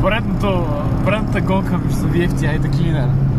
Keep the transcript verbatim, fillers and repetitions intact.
поредното, поредната гонка между Савиев и Айда Клинер.